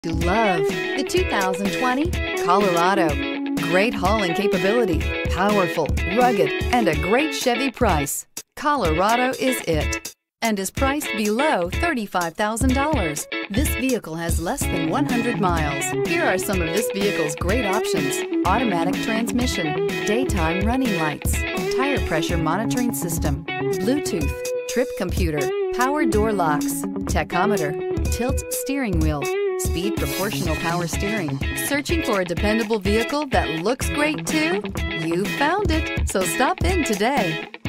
You love the 2020 Colorado. Great hauling capability, powerful, rugged, and a great Chevy price. Colorado is it, and is priced below $35,000. This vehicle has less than 100 miles. Here are some of this vehicle's great options: automatic transmission, daytime running lights, tire pressure monitoring system, Bluetooth, trip computer, power door locks, tachometer, tilt steering wheel, speed proportional power steering. Searching for a dependable vehicle that looks great too? You found it, so stop in today.